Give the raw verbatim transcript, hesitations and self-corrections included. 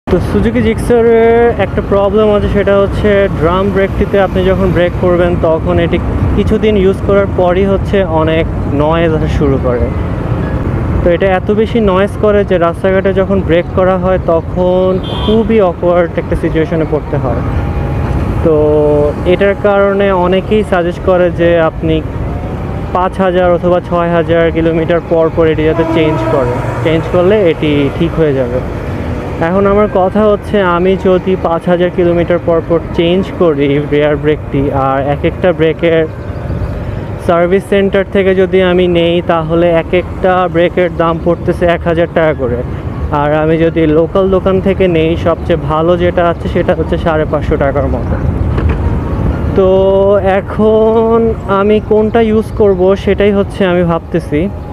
তো সুজুকি জিক্সারের একটা প্রবলেম আছে, সেটা হচ্ছে ড্রাম ব্রেকটিতে আপনি যখন ব্রেক করবেন তখন এটি কিছুদিন ইউজ করার পরই হচ্ছে অনেক নয়েজ আসা শুরু করে। তো এটা এত বেশি নয়েজ করে যে রাস্তাঘাটে যখন ব্রেক করা হয় তখন খুবই অকওয়ার্ড একটা সিচুয়েশনে পড়তে হয়। তো এটার কারণে অনেকেই সাজেস্ট করে যে আপনি পাঁচ হাজার অথবা ছয় হাজার কিলোমিটার পর পর এটি যাতে চেঞ্জ করে, চেঞ্জ করলে এটি ঠিক হয়ে যাবে। এখন আমার কথা হচ্ছে, আমি যদি পাঁচ হাজার কিলোমিটার পর পর চেঞ্জ করি রেয়ার ব্রেকটি, আর এক একটা ব্রেকের সার্ভিস সেন্টার থেকে যদি আমি নেই তাহলে এক একটা ব্রেকের দাম পড়তেছে এক হাজার টাকা করে। আর আমি যদি লোকাল দোকান থেকে নেই, সবচেয়ে ভালো যেটা আছে সেটা হচ্ছে সাড়ে পাঁচশো টাকার মতো। তো এখন আমি কোনটা ইউজ করব সেটাই হচ্ছে আমি ভাবতেছি।